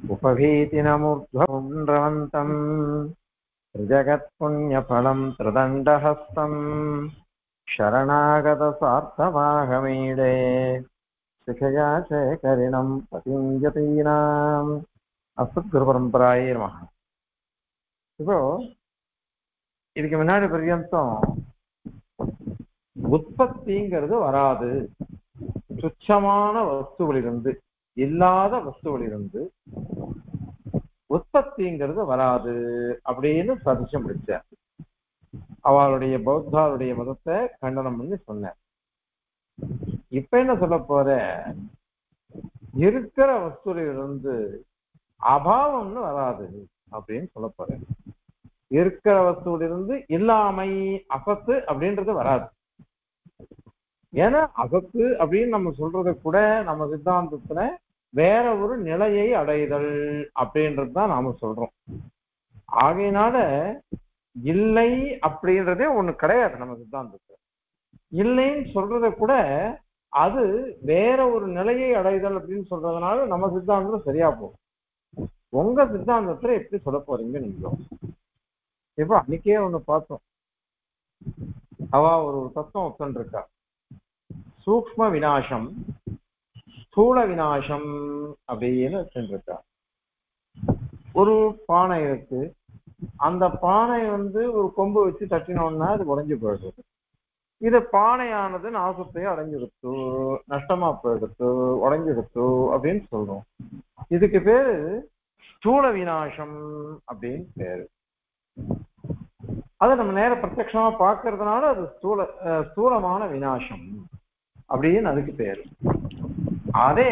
उपभीतिनमुद्ध्वपुण्ड्रवन्तम् त्रिजगत्पुण्यफलं त्रिदण्डहस्तम् शरणागतसार्थमाहमीडे शिखया शेखरिणं पतिञ्जतीनाम् அஸ்மத்குருபரம்பராயே நமஹ. இப்போ இதுக்கு முன்னாடி பர்யந்தம் உற்பத்திங்கிறது வராது, துச்சமான வஸ்துகளிலிருந்து இல்லாத வஸ்துகளிலிருந்து உற்பத்திங்கிறது வராது அப்படின்னு சதிச்சம் முடிச்சார். அவளுடைய பௌத்தாளுடைய மதத்தை கண்டனம் பண்ணி சொன்னார். இப்ப என்ன சொல்ல போற, இருக்கிற வஸ்துவிலிருந்து அபாவம்னு வராது அப்படின்னு சொல்ல போறேன். இருக்கிற வஸ்துவிலிருந்து இல்லாமை அசத்து அப்படின்றது வராது. ஏன்னா அசத்து அப்படின்னு நம்ம சொல்றது கூட நம்ம சித்தாந்தத்துல வேற ஒரு நிலையை அடைதல் அப்படின்றது தான் நாம சொல்றோம். ஆகையினால இல்லை அப்படின்றதே ஒண்ணு கிடையாது நம்ம சித்தாந்தத்துல. இல்லைன்னு சொல்றத கூட அது வேற ஒரு நிலையை அடைதல் அப்படின்னு சொல்றதுனால நம்ம சித்தாந்தத்துல சரியா போகும். உங்க சித்தாந்தத்துல எப்படி சொல்ல போறீங்க நீங்க? இப்ப அன்னைக்கே ஒண்ணு பார்த்தோம், அவ ஒரு தத்துவம் உட்காந்துருக்கா, சூக்ம விநாசம் ஸ்தூல விநாசம் அப்படின்னு வச்சுருக்கா. ஒரு பானை இருக்கு, அந்த பானை ஒரு கொம்பு வச்சு தட்டினோம்னா அது உடைஞ்சு போயிடுது. இது பானையானது நாசத்தையும் அடைஞ்சிடுத்து, நஷ்டமா போயிடுத்து, உடைஞ்சிடுத்து அப்படின்னு சொல்றோம். இதுக்கு பேரு ஸ்தூல விநாசம் அப்படின்னு பேரு. அதை நம்ம நேர பிரத்யட்சமா பார்க்கறதுனால அது ஸ்தூலமான விநாசம் அப்படின்னு அதுக்கு பேரு. அதே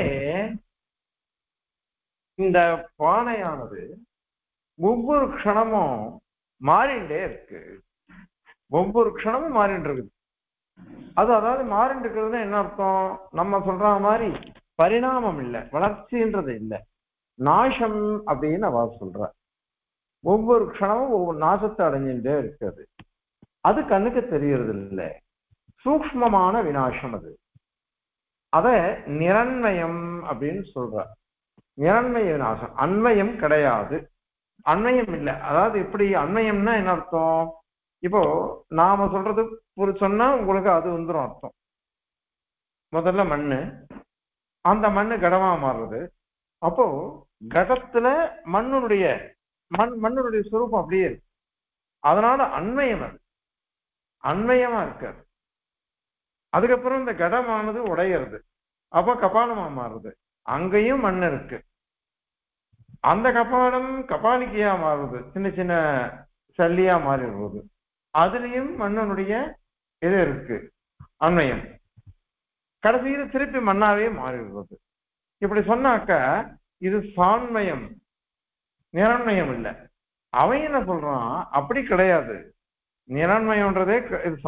இந்த பானையானது ஒவ்வொரு க்ஷணமும் மாறிண்டே இருக்கு, ஒவ்வொரு க்ஷணமும் மாறிட்டு இருக்குது. அதாவது மாறிட்டு இருக்கிறதுனா என்ன அர்த்தம்? நம்ம சொல்ற மாதிரி பரிணாமம் இல்லை, வளர்ச்சின்றது இல்லை, நாசம் அப்படின்னு அவ சொல்ற. ஒவ்வொரு க்ஷணமும் ஒவ்வொரு நாசத்தை அடைஞ்சுட்டே இருக்கிறது. அது கண்ணுக்கு தெரியறது இல்லை, சூக்ஷ்மமான விநாசம் அது. அத நிரண்மயம் அப்படின்னு சொல்ற. நிரண்மய விநாசம், அண்மயம் கிடையாது, அண்மயம் இல்லை. அதாவது எப்படி அண்மயம்னா என்ன அர்த்தம்? இப்போ நாம சொல்றது ஒரு சொன்னா உங்களுக்கு அது வந்துடும் அர்த்தம். முதல்ல மண்ணு, அந்த மண்ணு கடமா மாறுறது. அப்போ கடத்துல மண்ணுடைய சுரூபம் அப்படியே இருக்கு. அதனால அண்மயம், அது அண்மயமா இருக்காது. அதுக்கப்புறம் இந்த கடமானது உடையிறது, அப்ப கபாலமா மாறுது, அங்கேயும் மண் இருக்கு. அந்த கபாலம் கபாலிக்கையா மாறுது, சின்ன சின்ன சல்லியா மாறிடுறது, அதுலயும் மண்ணனுடைய இது இருக்கு, அண்மயம். கடைசியில் திருப்பி மண்ணாவே மாறிடுறது. இப்படி சொன்னாக்க இது சாண்மயம், நிரண்மயம் இல்லை. அவன் என்ன சொல்றான், அப்படி கிடையாது, நிரண்மயம்ன்றதே இது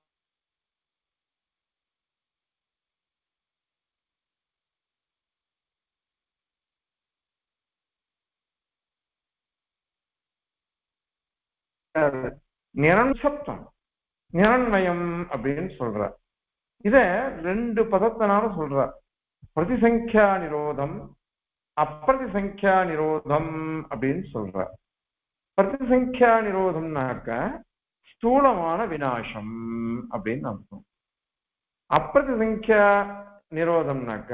நிரன்சப்தம், நிரண்மயம் அப்படின்னு சொல்ற. இத ரெண்டு பதத்தினால சொல்ற, பிரதிசங்கியா நிரோதம் அப்பிரதிசங்கியா நிரோதம் அப்படின்னு சொல்ற. பிரதிசங்கியா நிரோதம்னாக்க ஸ்தூலமான விநாசம் அப்படின்னு அர்த்தம். அப்பிரதிசங்கியா நிரோதம்னாக்க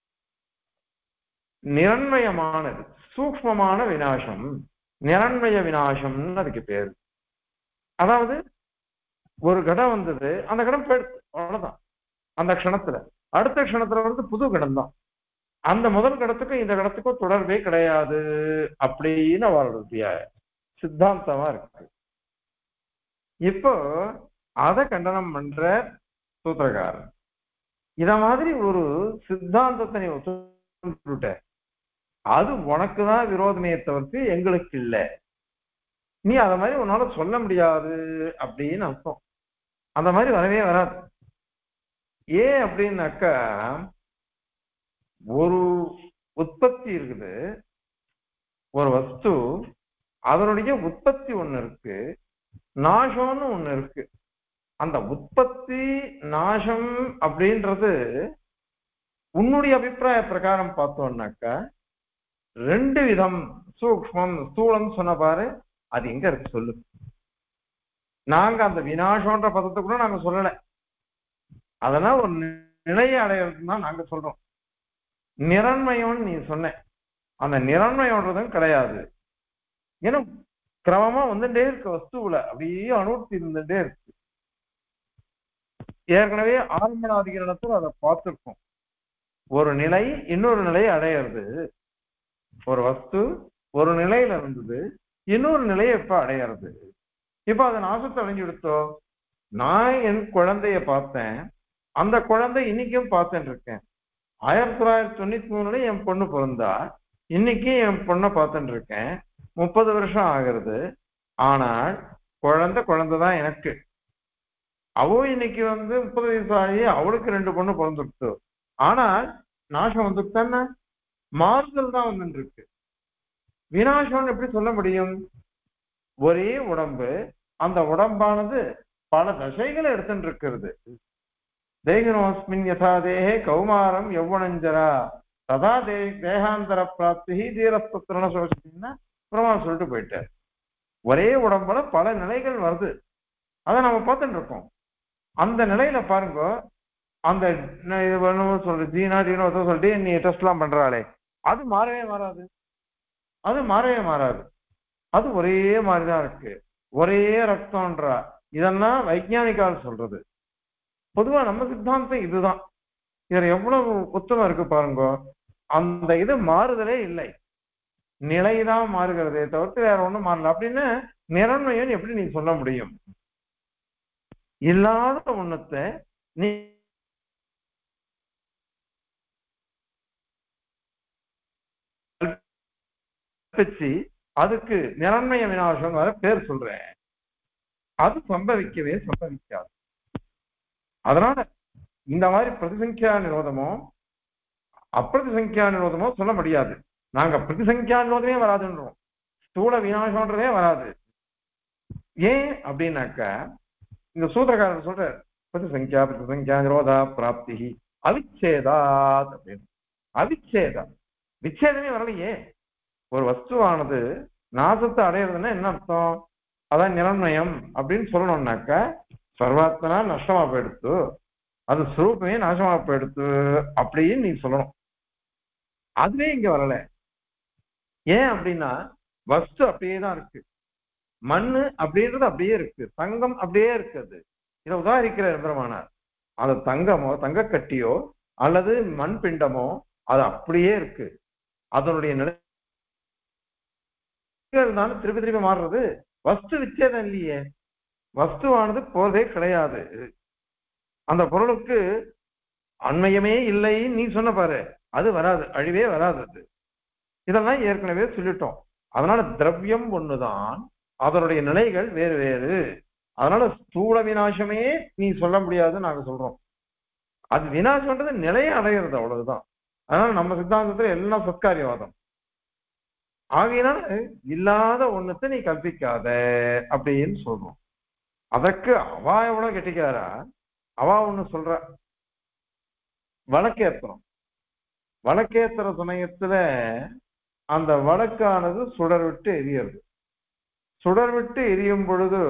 நிரண்மயமானது, சூக்ஷ்மமான விநாசம், நிரண்மய விநாசம்னு அதுக்கு பேரு. அதாவது ஒரு கடம் வந்தது, அந்த கடம் போயிடுச்சு, அவ்வளவுதான். அந்த க்ஷணத்துல அடுத்த க்ஷணத்துல புது கடம் தான். அந்த முதல் கடத்துக்கும் இந்த கடத்துக்கும் தொடர்பே கிடையாது அப்படின்னு அவருடைய சித்தாந்தமா இருக்கு. இப்போ அதை கண்டனம் பண்ற சூத்திரக்காரன், இத மாதிரி ஒரு சித்தாந்தத்தை நீ ஒத்துட்ட, அது உனக்குதான் விரோதமே தவிர்த்து எங்களுக்கு இல்லை, நீ அத மாதிரி உன்னால சொல்ல முடியாது அப்படின்னு அர்த்தம். அந்த மாதிரி வரவே வராது. ஏன் அப்படின்னாக்கா, ஒரு உற்பத்தி இருக்குது, ஒரு வஸ்து, அதனுடைய உற்பத்தி ஒண்ணு இருக்கு, நாசம்னு ஒண்ணு இருக்கு. அந்த உற்பத்தி நாசம் அப்படின்றது உன்னுடைய அபிப்பிராய பிரகாரம் பார்த்தோம்னாக்கா ரெண்டு விதம், சூக்ஷ்மம் ஸ்தூலம் சொன்ன பாரு, அது எங்க இருக்கு சொல்லு. நாங்க அந்த வினாசம்ன்ற பதத்தை கூட நாங்க சொல்லல. அதெல்லாம் ஒரு நிலையை அடையிறதுன்னு தான் நாங்க சொல்றோம். நிரண்மயம்னு நீ சொன்ன, அந்த நிரண்மயம்ன்றதும் கிடையாது. ஏன்னா கிரமமா வந்துட்டே இருக்கு வஸ்துவுல, அப்படியே அனுபவத்தி இருந்துட்டே இருக்கு. ஏற்கனவே ஆரம்பணாதிகரணத்தில் அதை பார்த்திருக்கோம். ஒரு நிலை இன்னொரு நிலையை அடையிறது. ஒரு வஸ்து ஒரு நிலையில இருந்தது, இன்னொரு நிலையை எப்ப அடையிறது? இப்ப அதை நாசத்தை அடைஞ்சு விடுத்தோம். நான் என் குழந்தைய பார்த்தேன், அந்த குழந்தை இன்னைக்கும் பார்த்துட்டு இருக்கேன். 1993 என் பொண்ணு பிறந்தா, இன்னைக்கு என் பொண்ணை பார்த்துட்டு இருக்கேன். 30 வருஷம் ஆகிறது. ஆனால் குழந்தை குழந்தைதான் எனக்கு. அவ இன்னைக்கு 30 வயசு ஆகி அவளுக்கு 2 பொண்ணு பிறந்துருக்கு. ஆனால் நாசம் வந்துட்டான மாறுதல் தான் வந்துட்டு இருக்கு. விநாசம்னு எப்படி சொல்ல முடியும்? ஒரே உடம்பு, அந்த உடம்பானது பல தசைகளை எடுத்துட்டு இருக்கிறது. தேகினோஸ்மின் யதா தேகே கௌமாரம் யௌவனஞ்சரா ததா தேகாந்தர பிராப்தி தீரஸ்பத்திரன சொல்லிட்டீங்கன்னா பிரமாணம் சொல்லிட்டு போயிட்டார். ஒரே உடம்புல பல நிலைகள் வருது, அதை நம்ம பார்த்துட்டு இருக்கோம். அந்த நிலையில பாருங்க, அந்த சொல்ற ஜீனா ஜீனோ சொல்லிட்டு நீ டெஸ்ட் எல்லாம் பண்றாளே, அது மாறவே மாறாது. அது மாறவே மாறாது. அது ஒரே மாதிரிதான் இருக்கு. ஒரே ரத்தம்ன்றா, இதெல்லாம் வைஜானிக்கால் சொல்றது. பொதுவா நம்ம சித்தாந்தம் இதுதான். இதுல எவ்வளவு உத்தமம் இருக்கு பாருங்க. அந்த இது மாறுதலே இல்லை, நிலைதான் மாறுகிறதே தவிர்த்து வேற ஒண்ணும் மாறல. அப்படின்னு நிரண்மையன் எப்படி நீ சொல்ல முடியும்? இல்லாத ஒண்ணத்தை நீ கற்பிச்சு அதுக்கு நிரண்மய விநாசம் பேர் சொல்றேன். அது சம்பவிக்கவே சம்பவிக்காது. அதனால இந்த மாதிரி பிரதிசங்கியா நிரோதமோ அப்பிரதிசங்கியா நிரோதமோ சொல்ல முடியாது. நாங்க பிரதிசங்கியா நிரோதமே வராதுன்றோம், ஸ்தூல விநாசம்ன்றதே வராது. ஏன் அப்படின்னாக்க இந்த சூத்திரக்காரர் சொல்ற பிரதிசங்கியா நிரோதா பிராப்தி அவிச்சேதாத் அப்படின்னு. அவிச்சேதா விச்சேதமே வரலையே. ஒரு வஸ்துவானது நாசத்தை அடையிறதுன்னா என்ன அர்த்தம்? அதான் நிரண்மயம் அப்படின்னு சொல்லணும்னாக்க சர்வாத்மனா நஷ்டமா போயிடுத்து, அது சுரூபமே நாசமா போயிடுத்து அப்படின்னு நீ சொல்லணும். அதுவே இங்க வரல. ஏன் அப்படின்னா வஸ்து அப்படியே தான் இருக்கு. மண்ணு அப்படின்றது அப்படியே இருக்கு, தங்கம் அப்படியே இருக்குது. இதை உதாரிக்கிற பெருமானார். அது தங்கமோ தங்க கட்டியோ அல்லது மண் பிண்டமோ அது அப்படியே இருக்கு. அதனுடைய நிலை இருந்தாலும் திருப்பி திருப்பி மாறுறது. வஸ்து விச்சேதம் இல்லையே, வஸ்துவானது போறதே கிடையாது. அந்த பொருளுக்கு அண்மையமே இல்லை நீ சொன்ன பாரு, அது வராது, அழிவே வராது. அது இதெல்லாம் ஏற்கனவே சொல்லிட்டோம். அதனால திரவியம் ஒண்ணுதான், அதனுடைய நிலைகள் வேறு வேறு. அதனால ஸ்தூல விநாசமே நீ சொல்ல முடியாதுன்னு நாங்க சொல்றோம். அது விநாசம்ன்றது நிலையை அடைகிறது, அவ்வளவுதான். அதனால நம்ம சித்தாந்தத்துல எல்லாம் சத்காரியவாதம். ஆகையினால இல்லாத ஒண்ணுத்தை நீ கற்பிக்காத அப்படின்னு சொல்றோம். அதற்கு அவா எவ்வளவு கெட்டிக்காரா, அவா ஒண்ணு சொல்ற, வழக்கேத்துறோம். வழக்கேத்துற சமயத்துல அந்த வழக்கானது சுடர் விட்டு எரியுது. சுடர் விட்டு எரியும் பொழுது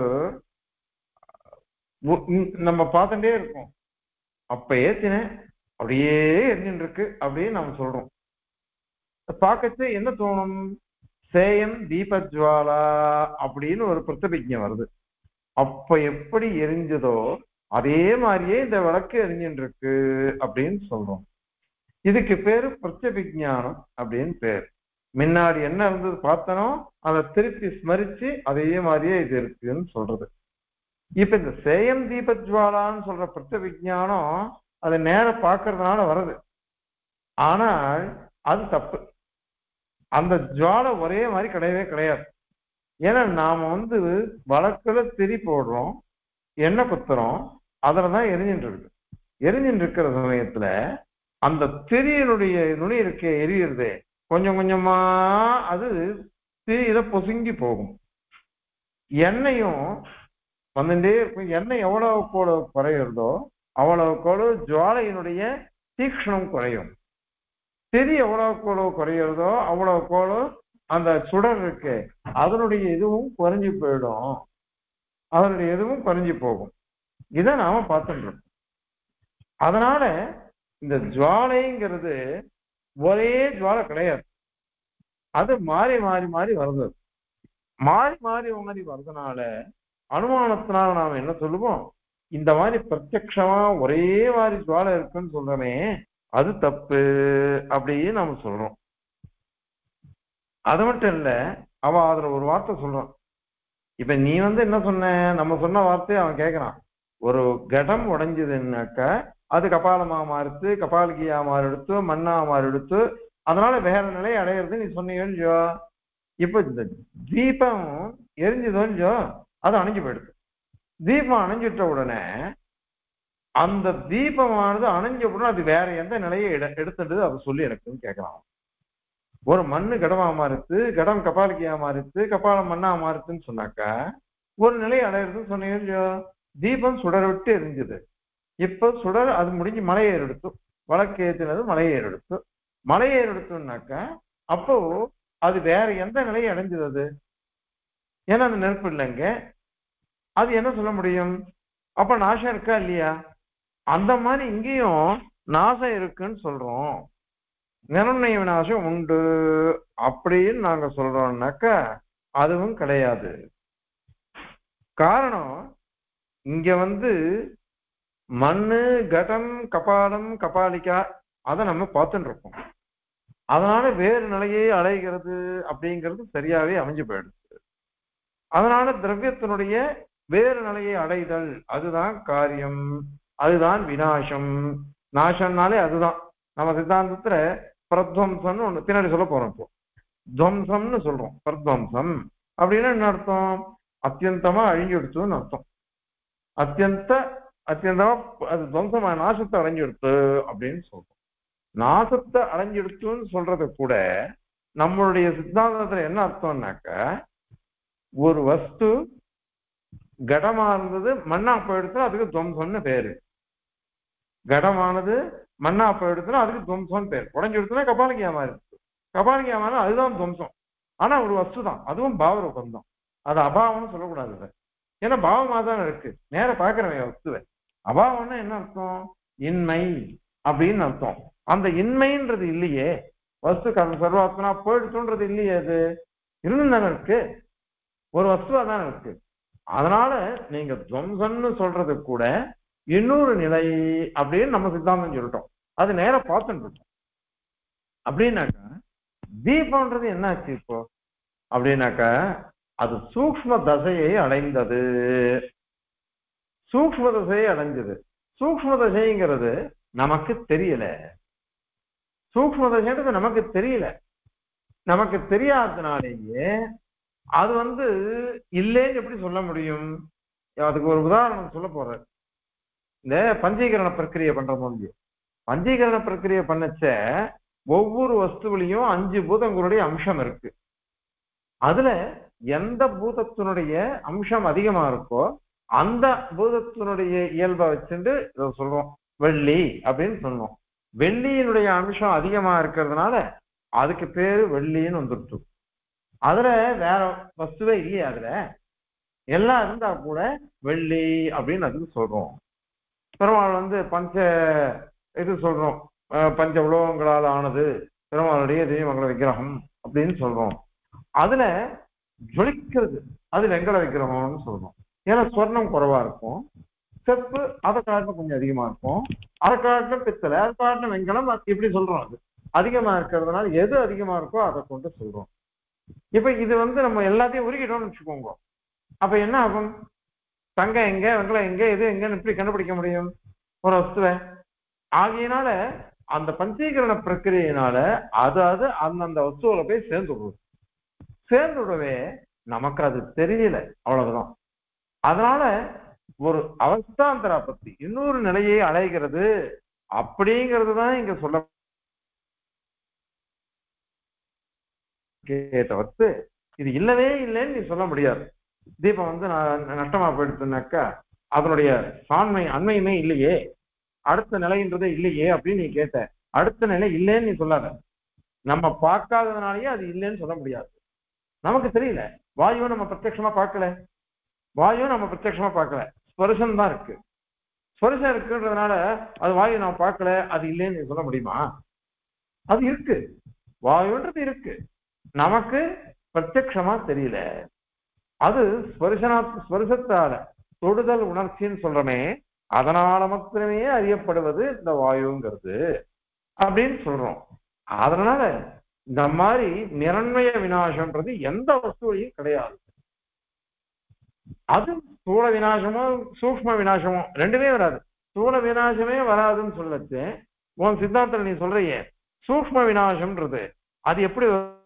நம்ம பார்த்துட்டே இருக்கோம். அப்ப ஏத்தினேன் அப்படியே எரிஞ்சுட்டு இருக்கு அப்படின்னு நம்ம சொல்றோம். பார்க்கச்சு என்ன தோணும்? சேயம் தீபஜ்வாலா அப்படின்னு ஒரு பிரதிபிஜை வருது. அப்ப எப்படி எரிஞ்சதோ அதே மாதிரியே இந்த விளக்கு எரிஞ்சுட்டு இருக்கு அப்படின்னு சொல்றோம். இதுக்கு பேரு பிரத்யபிஜானம் அப்படின்னு பேர். முன்னாடி என்ன இருந்தது பார்த்தனோ அதை திருப்பி ஸ்மரிச்சு அதே மாதிரியே இது இருக்குன்னு சொல்றது. இப்ப இந்த சேயம் தீபஜ்வாலான்னு சொல்ற பிரத்யபிஜானம் அதை நேரம் பார்க்கறதுனால வருது. ஆனால் அது தப்பு. அந்த ஜுவாலை ஒரே மாதிரி கிடையவே கிடையாது. ஏன்னா நாம வழக்குல திரி போடுறோம், எண்ணெய் குத்துறோம், அதுலதான் எரிஞ்சுட்டு இருக்கு. எரிஞ்சுட்டு இருக்கிற சமயத்துல அந்த திரியினுடைய நுனி இருக்க எரியுறது கொஞ்சம் கொஞ்சமா அது திரியில பொசுங்கி போகும். எண்ணெயும் வந்துட்டே இருக்கும். எண்ணெய் எவ்வளவு குறையிறதோ அவ்வளவுக்கு ஜுவாலையினுடைய தீக்ஷணம் குறையும். திரி எவ்வளவுக்கு குறையிறதோ அவ்வளவுக்கு அந்த சுடர் இருக்கு அதனுடைய இதுவும் குறைஞ்சு போயிடும், அதனுடைய இதுவும் குறைஞ்சு போகும். இதை நாம பார்த்துட்டு. அதனால இந்த ஜுவாலைங்கிறது ஒரே ஜுவாலை கிடையாது, அது மாறி மாறி மாறி வருது. மாறி மாறி மாறி வர்றதுனால அனுமானத்தினால நாம என்ன சொல்லுவோம், இந்த மாதிரி பிரத்யக்ஷமா ஒரே மாதிரி ஜுவாலை இருக்குன்னு சொல்றோமே அது தப்பு அப்படின்னு நாம சொல்றோம். அது மட்டும் இல்ல, அவ அதுல ஒரு வார்த்தை சொல்றான். இப்ப நீ என்ன சொன்ன, நம்ம சொன்ன வார்த்தையை அவன் கேட்கறான். ஒரு கடம் உடைஞ்சதுன்னாக்க அது கபாலமா மாறுத்து, கபாலிகையா மாறெடுத்து, மண்ணா மாறெடுத்து, அதனால வேற நிலை அடையிறது நீ சொன்னீங்கன்னு. இப்ப இந்த தீபம் எரிஞ்சுதோஞ்சோ அது அணைஞ்சு போயிடுது. தீபம் அணைஞ்சிட்ட உடனே அந்த தீபமானது அணைஞ்ச உடனே அது வேற எந்த நிலையை எடுத்துட்டு அதை சொல்லி எனக்குன்னு கேட்கலாம். ஒரு மண்ணு கடமா மாறுத்து, கடம் கபாலிகையா மாறுத்து, கபாலம் மண்ணா மாறுத்துன்னு சொன்னாக்கா ஒரு நிலை அடையிறதுன்னு சொன்னீங்க. தீபம் சுடர் விட்டு எரிஞ்சுது, இப்ப சுடர் அது முடிஞ்சு மலையேறு எடுத்து, வழக்கு ஏற்றினது மலையேறு எடுத்து, மலையேறு எடுத்துனாக்கா அப்போ அது வேற எந்த நிலையை அடைஞ்சது அது? ஏன்னா அந்த நெருப்பு இல்லைங்க, அது என்ன சொல்ல முடியும்? அப்ப நாசம் இருக்கா இல்லையா? அந்த மாதிரி இங்கேயும் நாசம் இருக்குன்னு சொல்றோம். நிர்ணய விநாசம் உண்டு அப்படின்னு நாங்க சொல்றோம்னாக்கா அதுவும் கிடையாது. காரணம் இங்க மண்ணு கடம் கபாலம் கபாலிகா அதை நம்ம பார்த்துட்டு இருக்கோம். அதனால வேறு நிலையை அடைகிறது அப்படிங்கிறது சரியாவே அமைஞ்சு போயிடுது. அதனால திரவியத்தினுடைய வேறு நிலையை அடைதல் அதுதான் காரியம், அதுதான் விநாசம். நாசம்னாலே அதுதான். நம்ம சித்தாந்தத்துல பிரத்வம்சம்னு ஒண்ணு பின்னாடி சொல்ல போறோம். இப்போ துவம்சம்னு சொல்றோம். பிரத்வம்சம் அப்படின்னா என்ன அர்த்தம்? அத்தியந்தமா அழிஞ்செடுத்துன்னு அர்த்தம். அத்தியந்தமா அது துவம்சமா நாசத்தை அடைஞ்செடுத்து அப்படின்னு சொல்றோம். நாசத்தை அடைஞ்செடுத்துன்னு சொல்றது கூட நம்மளுடைய சித்தாந்தத்துல என்ன அர்த்தம்னாக்க, ஒரு வஸ்து கடமா இருந்தது மண்ணா போயிடுச்சுன்னா அதுக்கு துவம்சம்னு பேரு. கடமானது மண்ணா போயிடுச்சுன்னா அதுக்கு துவம்சம்னு பேர். உடஞ்சு எடுத்துனா கபாலிகையா மாறி இருக்கு, கபாலிகையா மாறி அதுதான் துவம்சம். ஆனா ஒரு வஸ்து தான், அதுவும் பாவரூபம் தான். அது அபாவம்னு சொல்லக்கூடாது. ஏன்னா பாவமா தான் இருக்கு, நேர பாக்குறவன் வஸ்துவை. அபாவம்னா என்ன அர்த்தம்? இன்மை அப்படின்னு அர்த்தம். அந்த இன்மைன்றது இல்லையே, வஸ்து சர்வாத்மனா போயிடுச்சுன்றது இல்லையே, அது இருந்து தானே இருக்கு, ஒரு வஸ்துவா தானே இருக்கு. அதனால நீங்க துவம்சம்னு சொல்றது கூட இன்னொரு நிலை அப்படின்னு நம்ம சித்தாந்தம் சொல்லிட்டோம். அது நேரம் பார்த்துட்டு இருக்கோம். அப்படின்னாக்கா தீபம்ன்றது என்ன ஆச்சு இப்போ அப்படின்னாக்கா, அது சூக்ஷ்ம தசையை அடைந்தது. சூக்ஷ்ம தசையை அடைஞ்சது. சூக்ஷ்ம தசைங்கிறது நமக்கு தெரியல. சூக்ஷ்ம தசைன்றது நமக்கு தெரியல. நமக்கு தெரியாததுனாலேயே அது இல்லைன்னு எப்படி சொல்ல முடியும்? அதுக்கு ஒரு உதாரணம் சொல்ல போறேன். இந்த பஞ்சீகரண பிரக்கிரியை பண்ற போது, பஞ்சீகரண பிரக்கிரியை பண்ணச்ச ஒவ்வொரு வஸ்துவிலையும் 5 பூதங்களுடைய அம்சம் இருக்கு. அதுல எந்த பூதத்தினுடைய அம்சம் அதிகமா இருக்கோ அந்த பூதத்தினுடைய இயல்பை வச்சுட்டு இதை சொல்றோம் வெள்ளி அப்படின்னு சொன்னோம். வெள்ளியினுடைய அம்சம் அதிகமா இருக்கிறதுனால அதுக்கு பேரு வெள்ளின்னு வந்துட்டு. அதுல வேற வஸ்துவே இல்லையா, அதுல எல்லாம் இருந்தா கூட வெள்ளி அப்படின்னு அதுக்கு சொல்றோம். பெருமாள் பஞ்ச இது சொல்றோம், பஞ்ச உலோகங்களால் ஆனது பெருமாளுடைய தெய்வமங்கல விக்கிரகம் அப்படின்னு சொல்றோம். அதுல ஜொலிக்கிறது அது வெங்கல விக்கிரகம்னு சொல்றோம். ஏன்னா சொர்ணம் குறைவா இருக்கும், செப்பு அதை காட்டிலும் கொஞ்சம் அதிகமா இருக்கும், அதை காட்டிலும் பித்தளை, அதை காட்டிலும் வெங்கலம், இப்படி சொல்றோம். அது அதிகமா இருக்கிறதுனால எது அதிகமா இருக்கோ அதை கொண்டு சொல்றோம். இப்ப இது நம்ம எல்லாத்தையும் உருகிட்டோம்னு வச்சுக்கோங்க. அப்ப என்ன ஆகும்? தங்கம் எங்க, வெங்கலம் எங்க, எது எங்கன்னு எப்படி கண்டுபிடிக்க முடியும் ஒரு வஸ்துவை? ஆகையினால அந்த பஞ்சீகரண பிரக்கிரியினால அது அந்தந்த வஸ்துவில போய் சேர்ந்துடவே நமக்கு அது தெரியல, அவ்வளவுதான். அதனால ஒரு அவஸ்தாந்தரா பத்தி இன்னொரு நிலையை அடைகிறது அப்படிங்கிறது தான் இங்க சொல்ல கேட்ட. இது இல்லவே இல்லைன்னு நீ சொல்ல முடியாது. தீபம் நஷ்டமா போயிடுச்சுனாக்கா அதனுடைய சாண்மை அண்மையுமே இல்லையே, அடுத்த நிலைன்றதே இல்லையே அப்படின்னு நீ கேட்ட. அடுத்த நிலை இல்லைன்னு நீ சொல்லாத. நம்ம பார்க்காததுனாலயே அது இல்லைன்னு சொல்ல முடியாது. நமக்கு தெரியல, வாயுவை நம்ம பிரத்யட்சமா பார்க்கல, வாயுவை நம்ம பிரத்யட்சமா பார்க்கல, ஸ்பர்சம் தான் இருக்கு. ஸ்பர்சம் இருக்குன்றதுனால அது வாயு நான் பார்க்கல அது இல்லைன்னு சொல்ல முடியுமா? அது இருக்கு, வாயுன்றது இருக்கு, நமக்கு பிரத்யட்சமா தெரியல. அது ஸ்பர்சத்தால தொடுதல் உணர்ச்சின்னு சொல்றமே, அதனால மாத்திரமே அறியப்படுவது இந்த வாயுங்கிறது அப்படின்னு சொல்றோம். அதனால இந்த மாதிரி நிரண்மய விநாசம்ன்றது எந்த வஸ்துவையும் கிடையாது. அது ஸ்தூல விநாசமோ சூக்ம விநாசமோ ரெண்டுமே வராது. ஸ்தூல விநாசமே வராதுன்னு சொல்லச்சு உன் சித்தாந்தத்துல நீ சொல்றியே சூக்ம விநாசம்ன்றது அது எப்படி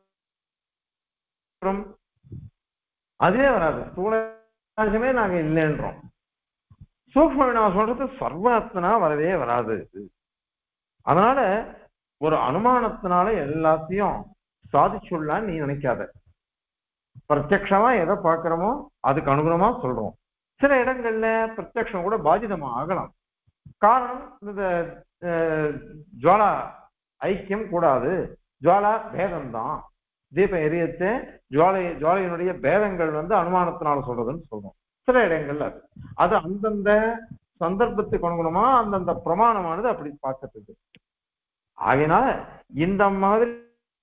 வரும்? அதே வராது. ஸ்தூல விநாசமே நாங்க இல்லைன்றோம். சூக்ம விநாசம்ன்றது சர்வாத்மனா வரவே வராது. அதனால ஒரு அனுமானத்தினால எல்லாத்தையும் சாதிச்சுள்ளான்னு நீ நினைக்காத. பிரத்யக்ஷமா எதை பார்க்கிறோமோ அதுக்கு அனுகுணமா சொல்றோம். சில இடங்கள்ல பிரத்யக்ஷம் கூட பாதிதமா ஆகலாம். காரணம் இந்த ஜுவாலா ஐக்கியம் கூடாது, ஜுவாலா பேதம்தான். தீபம் எரியத்தை ஜுவாலையினுடைய பேதங்கள் அனுமானத்தினால சொல்றதுன்னு சொல்றோம். சில இடங்கள்ல அது அந்தந்த சந்தர்ப்பத்துக்கு அனுகுணமா அந்தந்த பிரமாணமானது அப்படி பார்க்கறது. ஆகையினால இந்த மாதிரி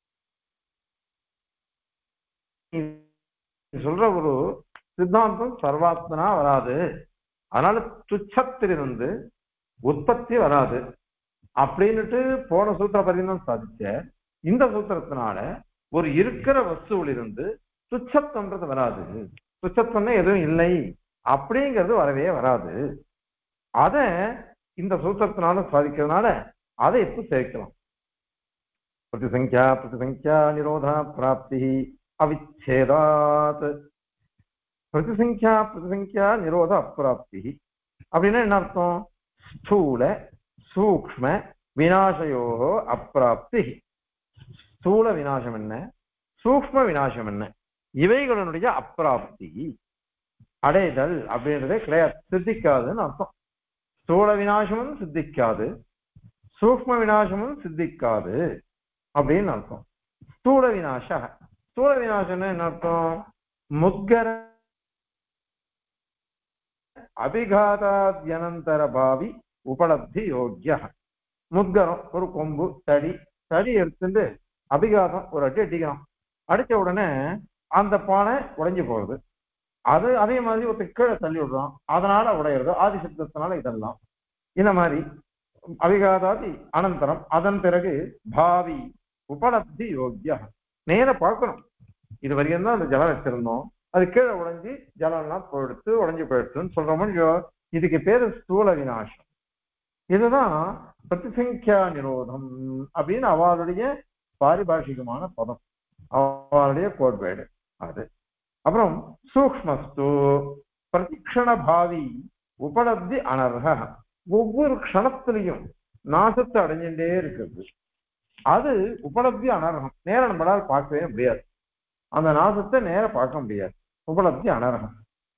சொல்ற ஒரு சித்தாந்தம் சர்வாத்மனா வராது. அதனால துச்சத்திலிருந்து உற்பத்தி வராது அப்படின்னுட்டு போன சூத்திர பரிணாமம் சாதிச்ச இந்த சூத்திரத்தினால ஒரு இருக்கிற வஸ்துவிலிருந்து துச்சத்தன்றது வராது. துச்சத்தம்னா எதுவும் இல்லை அப்படிங்கிறது வரவே வராது. அத இந்த சூத்திரத்தினால சாதிக்கிறதுனால அதை எப்ப சேர்க்கலாம்? பிரதிசங்கியா நிரோதா பிராப்தி அவிச்சேதாத். பிரதிசங்கியா நிரோத அப்பிராப்தி அப்படின்னா என்ன அர்த்தம்? ஸ்தூல சூக்ம விநாசயோ அப்பிராப்தி. ஸ்தூல விநாசம் என்ன, சூக்ம விநாசம் என்ன, இவைகளுடைய அப்பிராப்தி அடைதல் அப்படின்றதே கிடையாது, சித்திக்காதுன்னு அர்த்தம். ஸ்தூல விநாசமும் சித்திக்காது, சூக்ம விநாசமும் சித்திக்காது அப்படின்னு அர்த்தம். ஸ்தூல விநாசம்னா என்ன அர்த்தம்? முத்கர அபிகாதாத்யனந்தர பாவி உபலப்தி யோக்கிய. முத்கரம் ஒரு கொம்பு தடி எடுத்துட்டு அபிகாதம் ஒரு அடி அடிக்கிறோம், அடிச்ச உடனே அந்த பானை உடைஞ்சு போகுது. அதே மாதிரி ஒருத்தர் கீழே தள்ளி விடுறோம், அதனால உடையிறது ஆதிசப்தத்தினால. இதெல்லாம் இந்த மாதிரி அபிகாதாதி அனந்தரம், அதன் பிறகு பாவி உபலப்தி யோக்கிய. நேர பார்க்கணும், இது வரைக்கும் தான் அந்த ஜலம் வச்சிருந்தோம், அது கீழே உடைஞ்சி ஜலம்லாம் உடைஞ்சு போயிடுச்சுன்னு சொல்றோமோ இல்லையோ, இதுக்கு பேரு ஸ்தூல விநாசம். இதுதான் பிரதிசங்கியா நிரோதம் அப்படின்னு அவளுடைய பாரிபாஷிகமான பதம், அவளுடைய கோட்வேடு அது. அப்புறம் சூக்மஸ்து பிரதிக்ஷண பாவி உபலப்தி அனர்ஹ. ஒவ்வொரு க்ஷணத்திலையும் நாசத்தை அடைஞ்சுட்டே இருக்கிறது, அது உபலப்தி அனர்ஹம். நேரம் நம்மளால் பார்க்கவே முடியாது, அந்த நாசத்தை நேர பார்க்க முடியாது, உபலப்தி அனர்ஹம்.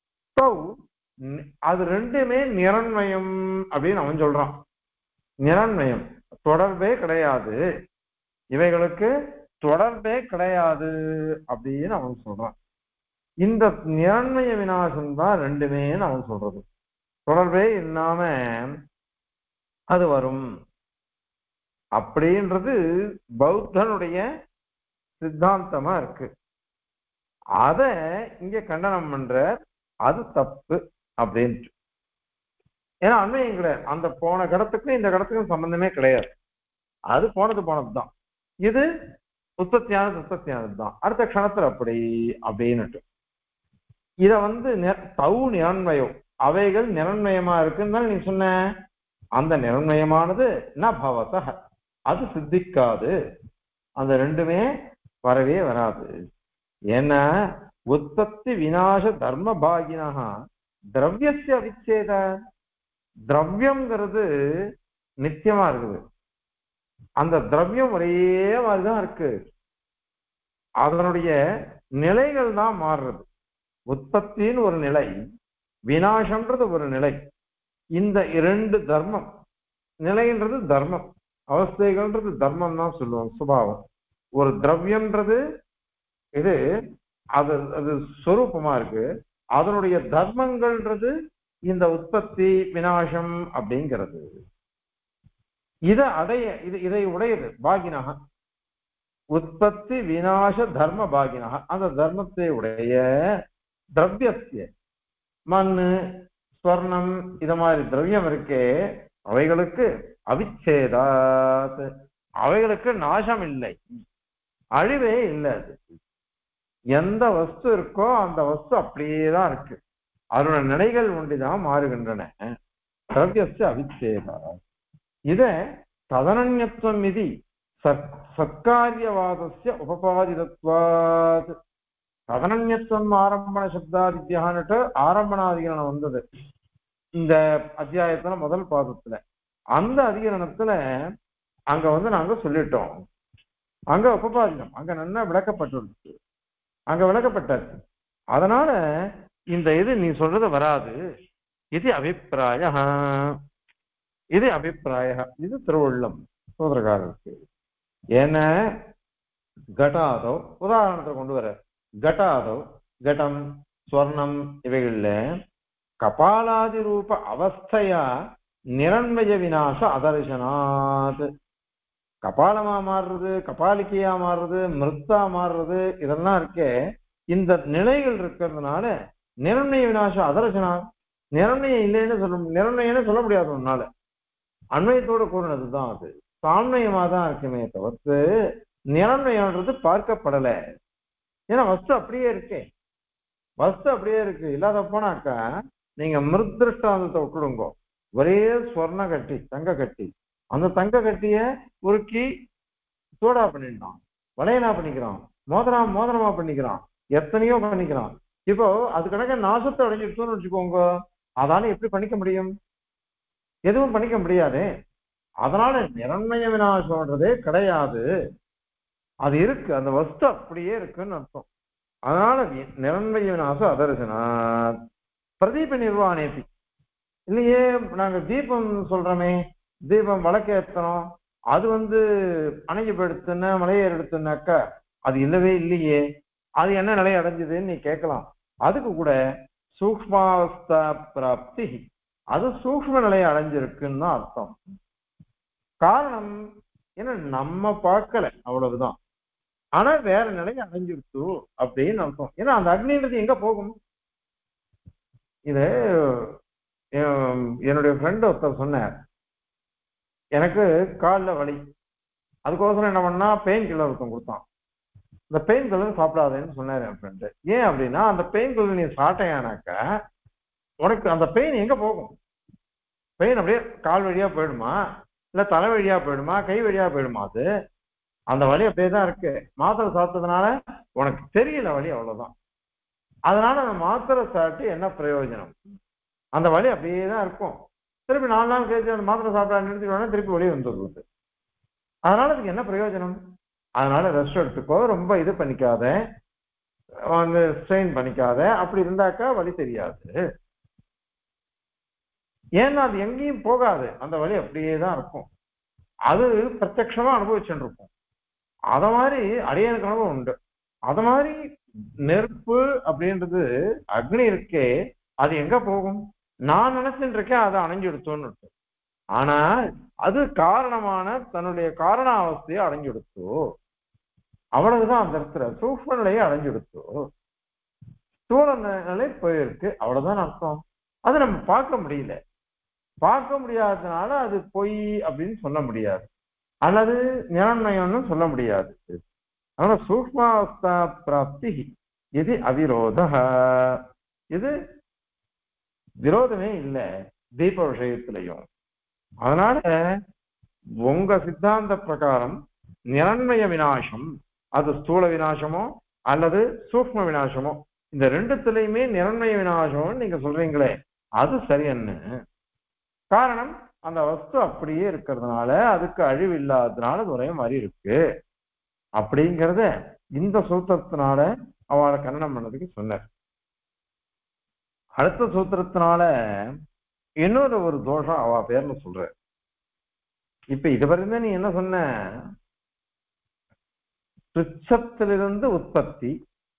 அது ரெண்டுமே நிரண்மயம் அப்படின்னு அவன் சொல்றான். நிரண்மயம், தொடர்பே கிடையாது, இவைகளுக்கு தொடர்பே கிடையாது அப்படின்னு அவன் சொல்றான். இந்த நிரண்மய விநாசம் தான் ரெண்டுமே அவன் சொல்றது. தொடர்பே இல்லாம அது வரும் அப்படின்றது பௌத்தனுடைய சித்தாந்தமா இருக்கு. அத இங்க கண்டனம் பண்ற, அது தப்பு அப்படின்ட்டு. ஏன்னா அண்மையும் கிடையாது, அந்த போன கடத்துக்கும் இந்த கடத்துக்கும் சம்பந்தமே கிடையாது, அது போனதுதான், இது உற்பத்தியானது தான் அடுத்த க்ஷணத்துல அப்படி அப்படின்னுட்டு. இத தௌ நிரண்மயம், அவைகள் நிரண்மயமா இருக்குன்னு தான் நீ சொன்ன. அந்த நிரண்மயமானது ந பவத, அது சித்திக்காது, அந்த ரெண்டுமே வரவே வராது. ஏன்னா உற்பத்தி விநாச தர்ம பாகினா திரவியஸ்ய அவிச்சேத. திரவியம்ங்கிறது நித்தியமா இருக்குது, அந்த திரவியம் ஒரே மாதிரிதான் இருக்கு, அதனுடைய நிலைகள் தான் மாறுறது. உற்பத்தின்னு ஒரு நிலை, விநாசம்ன்றது ஒரு நிலை. இந்த இரண்டு தர்மம், நிலைன்றது தர்மம், அவஸ்தைகள்ன்றது தர்மம் தான் சொல்லுவோம், சுபாவம். ஒரு திரவியம்ன்றது இது, அது அது ஸ்வரூபமா இருக்கு. அதனுடைய தர்மங்கள்ன்றது இந்த உற்பத்தி விநாசம் அப்படிங்கிறது. இதை அடைய இதை உடையது பாகினக. உற்பத்தி விநாச தர்ம பாகினக, அந்த தர்மத்தை உடைய திரவியத்திய மண்ணு ஸ்வர்ணம் இத மாதிரி திரவியம் இருக்கே, அவைகளுக்கு அவிச்சேதாத், அவைகளுக்கு நாசம் இல்லை, அழிவே இல்லை. அது எந்த வஸ்து இருக்கோ அந்த வஸ்து அப்படியேதான் இருக்கு, அதோட நிலைகள் ஒன்றிதான் மாறுகின்றன. திரவியஸ்ய அவிச்சேதா. இத ததனன்யத்துவம் இது சத்காரியவாதஸ்ய உபபாதிதத்வாத். ததனன்யத்துவம் ஆரம்பண சப்தாதித்யான்னுட்டு ஆரம்பணாதிகரணம் வந்தது இந்த அத்தியாயத்துல முதல் பாதத்துல. அந்த அதிகரணத்துல அங்க நாங்க சொல்லிட்டோம், அங்க உபபாதினம் அங்க நல்லா விளக்கப்பட்டுள்ளது, அங்க விளக்கப்பட்டாச்சு. அதனால இந்த இது நீ சொல்றது வராது. இது அபிப்பிராய, இது அபிப்பிராய, இது திருவள்ளம் சூத்திரக்காரருக்கு. ஏன்னா கட்டாதோ உதாரணத்தை கொண்டு வர, கட்டாதோ கடம் ஸ்வர்ணம் இவைகள்ல கபாலாதி ரூப அவஸ்தையா நிரண்மய விநாச அதர்சனாத். கபாலமா மாறுறது, கபாலிக்கையா மாறுறது, மிருத்தா மாறுறது, இதெல்லாம் இருக்கே, இந்த நிலைகள் இருக்கிறதுனால நிரண்மய விநாச அதர்சனா. நிரண்மயம் இல்லைன்னு நிரண்மயன்னு சொல்ல முடியாது உன்னால, அண்மையத்தோட கூறினதுதான் அது, சாண்மயமா தான் இருக்குமே தவிர்த்து நிரண்மயம்ன்றது பார்க்கப்படலை. ஏன்னா வஸ்து அப்படியே இருக்கே, வஸ்து அப்படியே இருக்கு. இல்லாத போனாக்கா நீங்க மிருதிருஷ்டாந்தத்தை விட்டுடுங்கோ, ஒரே ஸ்வர்ண கட்டி தங்க கட்டி, அந்த தங்க கட்டிய உருக்கி சூடா பண்ணிட்டான், வளையனா பண்ணிக்கிறான், மோதிரமா பண்ணிக்கிறான், எத்தனையோ பண்ணிக்கிறான். இப்போ அது கணக்க நாசத்தை அடைஞ்சிருச்சோன்னு வச்சுக்கோங்க, அதால எப்படி பண்ணிக்க முடியும்? எதுவும் பண்ணிக்க முடியாது. அதனால நிரண்மய விநாசம்ன்றதே கிடையாது, அது இருக்கு, அந்த வஸ்து அப்படியே இருக்குன்னு அர்த்தம். அதனால நிரண்மய விநாசம் அதர்சனா. பிரதீப நிர்வாணேபி இல்லையே, நாங்க தீபம் சொல்றோமே, தீபம் வழக்கேற்றணும், அது அணைஞ்சு போயிடுத்துன்னா மலையேற எடுத்துனாக்கா அது இல்லவே இல்லையே, அது என்ன நிலை அடைஞ்சதுன்னு நீ கேட்கலாம். அதுக்கு கூட சூக்ஷ்மாவஸ்தா பிராப்தி, அது சூக்ஷ்ம நிலையை அடைஞ்சிருக்குன்னு தான் அர்த்தம். காரணம் ஏன்னா நம்ம பார்க்கல அவ்வளவுதான், ஆனா வேற நிலையை அடைஞ்சிருச்சு அப்படின்னு அர்த்தம். ஏன்னா அந்த அக்னின்றது எங்க போகும்? இது என்னுடைய ஃப்ரெண்ட் ஒருத்தர் சொன்னார், எனக்கு காலில் வலி, அதுக்கோசரம் என்ன பண்ணா பெயின் கில்லர் ஒருத்தன் கொடுத்தான். இந்த பெயின் கில்லர் சாப்பிடாதேன்னு சொன்னார் என் ஃப்ரெண்டு. ஏன் அப்படின்னா, அந்த பெயின் கில்லர் நீ சாட்டையானாக்கா உனக்கு அந்த பெயின் எங்க போகும்? பெயின் அப்படியே கால் வழியா போயிடுமா, இல்ல தலை வழியா போயிடுமா, கை வழியா போயிடுமா? அது அந்த வலி அப்படியே தான் இருக்கு. மாத்திரை சாப்பிட்டதுனால உனக்கு தெரியல வலி, அவ்வளவுதான். அதனால அந்த மாத்திரை சாப்பிட்டு என்ன பிரயோஜனம்? அந்த வலி அப்படியே தான் இருக்கும். திருப்பி 4 நாள் கழிச்சு அந்த மாத்திரை சாப்பிட நிறுத்திக்கணும்னா திருப்பி வலி வந்துடுது. அதனால அதுக்கு என்ன பிரயோஜனம்? அதனால ரெஸ்ட் எடுத்துக்கோ, ரொம்ப இது பண்ணிக்காத, ஸ்ட்ரெயின் பண்ணிக்காத, அப்படி இருந்தாக்கா வலி தெரியாது. ஏன்னா அது எங்கேயும் போகாது, அந்த வலி அப்படியே தான் இருக்கும், அது பிரத்யட்சமா அனுபவிச்சுட்டு இருக்கும். அத மாதிரி அடியனுக்கு அனுபவம் உண்டு. அத மாதிரி நெருப்பு அப்படின்றது அக்னி இருக்கே, அது எங்க போகும்? நான் நினைச்சுட்டு இருக்கேன் அதை அணைஞ்சு எடுத்தோன்னு, ஆனா அது காரணமான தன்னுடைய காரண அவஸ்தையை அடைஞ்செடுத்தோ, அவ்வளவுதான். அந்த இடத்துல சூக்ஷ்ம நிலையை அடைஞ்செடுத்தோ, ஸ்தூல நிலை போயிருக்கு, அவ்வளவுதான் அர்த்தம். அதை நம்ம பார்க்க முடியல, பார்க்க முடியாததுனால அது பொய் அப்படின்னு சொல்ல முடியாது, அல்லது ஞானமயம்னு சொல்ல முடியாது. அதனால சூக்ஷ்மாவஸ்தா பிராப்தி இது அவிரோத, இது விரோதமே இல்லை தீப விஷயத்திலையும். அதனால உங்க சித்தாந்த பிரகாரம் நிரண்மய விநாசம், அது ஸ்தூல விநாசமோ அல்லது சூக்ம விநாசமோ, இந்த ரெண்டுத்திலையுமே நிரண்மய விநாசம் நீங்க சொல்றீங்களே, அது சரியன்னு. காரணம் அந்த வஸ்து அப்படியே இருக்கிறதுனால, அதுக்கு அழிவு இல்லாததுனால அது ஒரே மாதிரி இருக்கு அப்படிங்கிறத இந்த சூத்திரத்தினால அவளை கண்டனம் பண்ணதுக்கு சொன்னார். அடுத்த சூத்திரத்தினால இன்னொரு ஒரு தோஷம் அவ பேர்ல சொல்ற. இப்ப இதுவரையும் நீ என்ன சொன்ன, துச்சத்திலிருந்து உற்பத்தி,